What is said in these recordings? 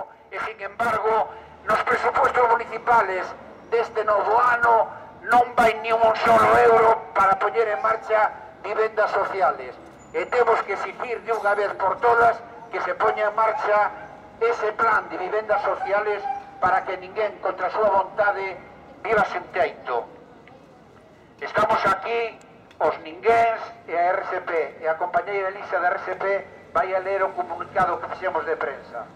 goberno. E, sin embargo, nos presupuestos municipales deste novo ano non vai ni un solo euro para poñer en marcha vivendas sociales. E temos que exigir de unha vez por todas que se poña en marcha ese plan de vivendas sociales para que ninguén, contra a súa vontade, viva sen teito. Estamos aquí os ninguéns e a RSP, e a compañeira Elisa da RSP vai a ler o comunicado que fixemos de prensa.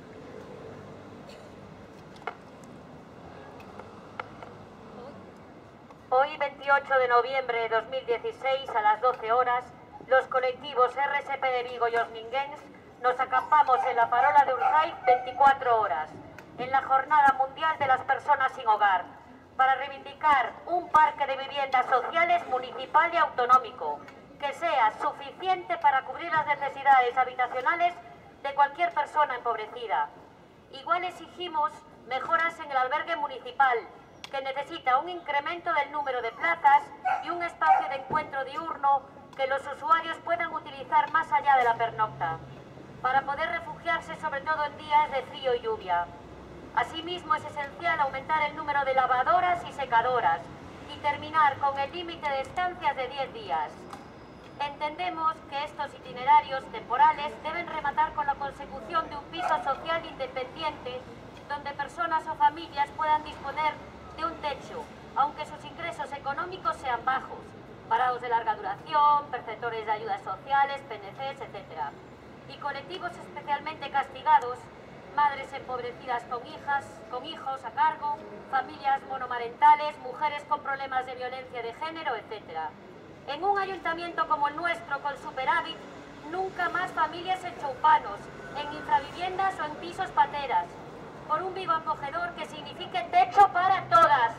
Hoy, 28 de noviembre de 2016, a las 12 horas, los colectivos RSP de Vigo y Os Ninguéns nos acampamos en la farola de Urzaiz 24 horas, en la Jornada Mundial de las Personas Sin Hogar, para reivindicar un parque de viviendas sociales municipal y autonómico, que sea suficiente para cubrir las necesidades habitacionales de cualquier persona empobrecida. Igual exigimos mejoras en el albergue municipal, que necesita un incremento del número de plazas y un espacio de encuentro diurno que los usuarios puedan utilizar más allá de la pernocta, para poder refugiarse sobre todo en días de frío y lluvia. Asimismo, es esencial aumentar el número de lavadoras y secadoras y terminar con el límite de estancias de 10 días. Entendemos que estos itinerarios temporales deben rematar con la consecución de un piso social independiente donde personas o familias puedan disponer de un techo, aunque sus ingresos económicos sean bajos, parados de larga duración, perceptores de ayudas sociales, PNCs, etc. Y colectivos especialmente castigados, madres empobrecidas con hijos a cargo, familias monomarentales, mujeres con problemas de violencia de género, etc. En un ayuntamiento como el nuestro, con superávit, nunca más familias en choupanos, en infraviviendas o en pisos pateras, por un vivo acogedor que signifique techo para todas.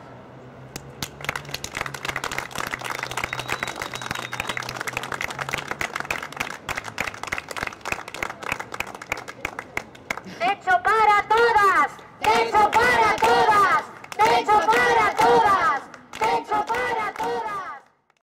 ¡Techo para todas! ¡Techo para